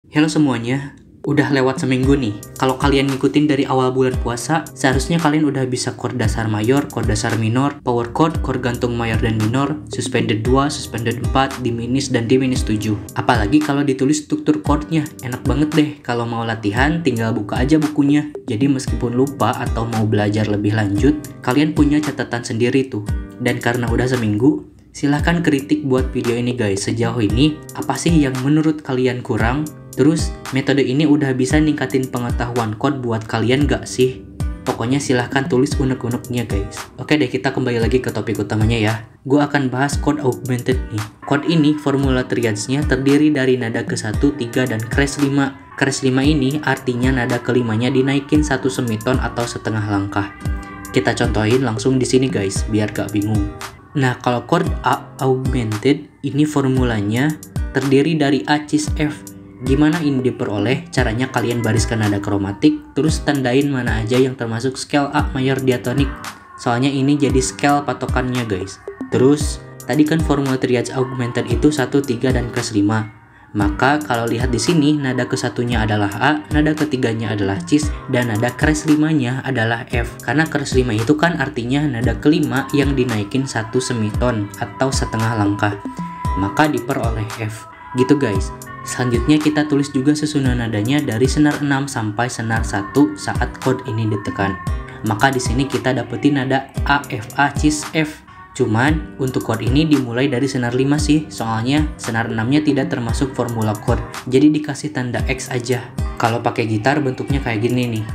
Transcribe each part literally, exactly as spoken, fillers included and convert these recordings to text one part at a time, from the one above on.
Halo semuanya, udah lewat seminggu nih. Kalau kalian ngikutin dari awal bulan puasa, seharusnya kalian udah bisa chord dasar mayor, chord dasar minor, power chord, chord gantung mayor dan minor, suspended dua, suspended empat, diminished dan diminished tujuh. Apalagi kalau ditulis struktur chordnya, enak banget deh. Kalau mau latihan, tinggal buka aja bukunya. Jadi meskipun lupa atau mau belajar lebih lanjut, kalian punya catatan sendiri tuh. Dan karena udah seminggu, silahkan kritik buat video ini guys. Sejauh ini, apa sih yang menurut kalian kurang? Terus, metode ini udah bisa ningkatin pengetahuan chord buat kalian gak sih? Pokoknya silahkan tulis unek-uneknya guys. Oke deh, kita kembali lagi ke topik utamanya ya. Gue akan bahas chord augmented nih. Chord ini, formula triads-nya terdiri dari nada ke satu, tiga, dan crash lima. Crash lima ini artinya nada kelimanya dinaikin satu semiton atau setengah langkah. Kita contohin langsung di sini guys, biar gak bingung. Nah, kalau chord A augmented, ini formulanya terdiri dari A cis F. Gimana ini diperoleh? Caranya kalian bariskan nada kromatik, terus tandain mana aja yang termasuk scale A mayor diatonik. Soalnya ini jadi scale patokannya guys. Terus, tadi kan formula triads augmented itu satu, tiga, dan crash lima. Maka kalau lihat di sini, nada kesatunya adalah A, nada ketiganya adalah cis, dan nada crash limanya adalah F. Karena crash lima itu kan artinya nada kelima yang dinaikin satu semiton atau setengah langkah. Maka diperoleh F. Gitu guys. Selanjutnya kita tulis juga susunan nadanya dari senar enam sampai senar satu saat chord ini ditekan. Maka di sini kita dapetin nada A F A cis F. Cuman untuk chord ini dimulai dari senar lima sih, soalnya senar enam-nya tidak termasuk formula chord. Jadi dikasih tanda X aja. Kalau pakai gitar bentuknya kayak gini nih.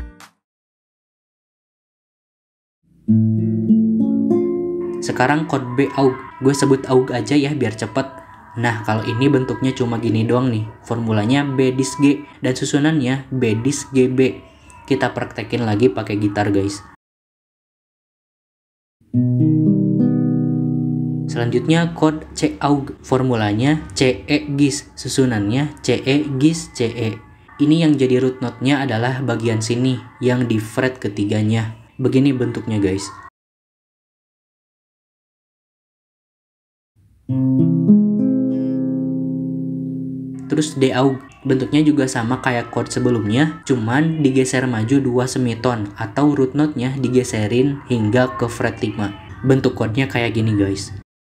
Sekarang chord B aug. Gue sebut aug aja ya biar cepet. Nah, kalau ini bentuknya cuma gini doang nih. Formulanya B dis G dan susunannya B dis G B. Kita praktekin lagi pakai gitar, guys. Selanjutnya chord C aug. Formulanya C E gis, susunannya C E gis C E. Ini yang jadi root note-nya adalah bagian sini yang di fret ketiganya. Begini bentuknya, guys. Terus D aug, bentuknya juga sama kayak chord sebelumnya, cuman digeser maju dua semiton atau root note-nya digeserin hingga ke fret lima. Bentuk chordnya kayak gini guys.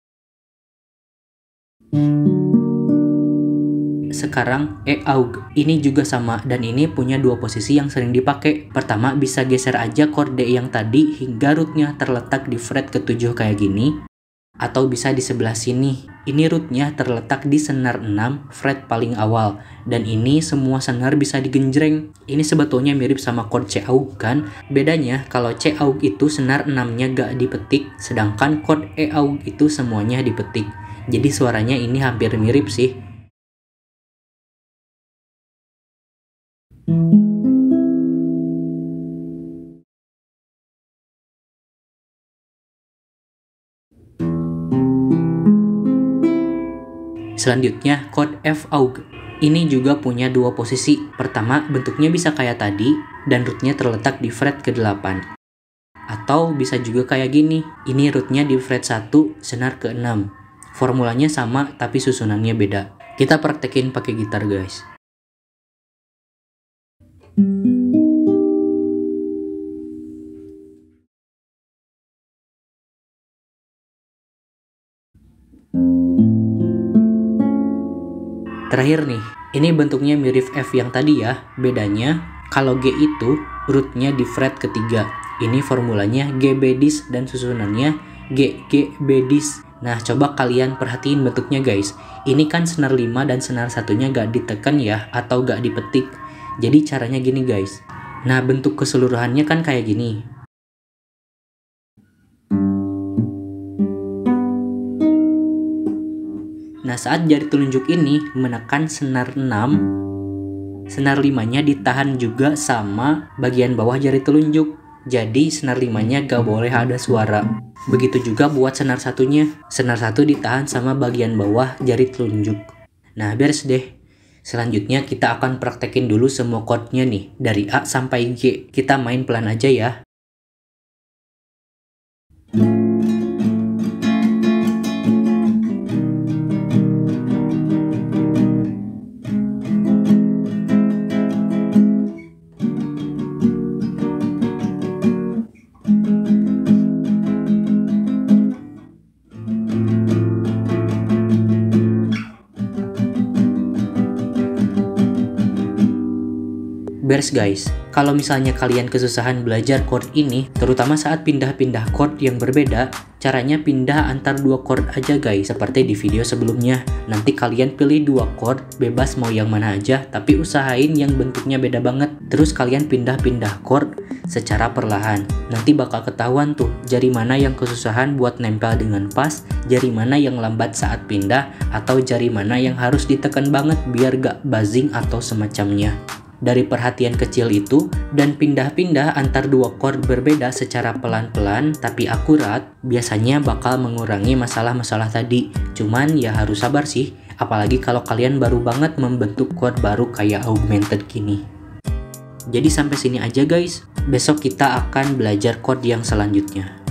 Sekarang E aug, ini juga sama dan ini punya dua posisi yang sering dipakai. Pertama, bisa geser aja chord D yang tadi hingga root-nya terletak di fret ketujuh kayak gini. Atau bisa di sebelah sini. Ini rootnya terletak di senar enam fret paling awal. Dan ini semua senar bisa digenjreng. Ini sebetulnya mirip sama chord C aug kan. Bedanya kalau C aug itu senar enam-nya gak dipetik, sedangkan chord E aug itu semuanya dipetik. Jadi suaranya ini hampir mirip sih. Selanjutnya chord F aug. Ini juga punya dua posisi. Pertama, bentuknya bisa kayak tadi dan rootnya terletak di fret ke delapan. Atau bisa juga kayak gini. Ini rootnya di fret satu, senar ke enam. Formulanya sama tapi susunannya beda. Kita praktekin pakai gitar guys. Terakhir nih, ini bentuknya mirip F yang tadi ya. Bedanya, kalau G itu rootnya di fret ketiga. Ini formulanya G B dis dan susunannya G G B dis. Nah, coba kalian perhatiin bentuknya guys. Ini kan senar lima dan senar satunya gak ditekan ya, atau gak dipetik. Jadi caranya gini guys. Nah, bentuk keseluruhannya kan kayak gini. Nah, saat jari telunjuk ini menekan senar enam, senar limanya ditahan juga sama bagian bawah jari telunjuk. Jadi senar limanya gak boleh ada suara. Begitu juga buat senar satunya. Senar satu ditahan sama bagian bawah jari telunjuk. Nah, beres deh. Selanjutnya kita akan praktekin dulu semua chordnya nih. Dari A sampai G. Kita main pelan aja ya. Beres guys, kalau misalnya kalian kesusahan belajar chord ini, terutama saat pindah-pindah chord yang berbeda, caranya pindah antar dua chord aja guys, seperti di video sebelumnya. Nanti kalian pilih dua chord, bebas mau yang mana aja, tapi usahain yang bentuknya beda banget. Terus kalian pindah-pindah chord secara perlahan. Nanti bakal ketahuan tuh, jari mana yang kesusahan buat nempel dengan pas, jari mana yang lambat saat pindah, atau jari mana yang harus ditekan banget biar gak buzzing atau semacamnya. Dari perhatian kecil itu dan pindah-pindah antar dua chord berbeda secara pelan-pelan tapi akurat, biasanya bakal mengurangi masalah-masalah tadi. Cuman ya harus sabar sih, apalagi kalau kalian baru banget membentuk chord baru kayak augmented gini. Jadi sampai sini aja guys, besok kita akan belajar chord yang selanjutnya.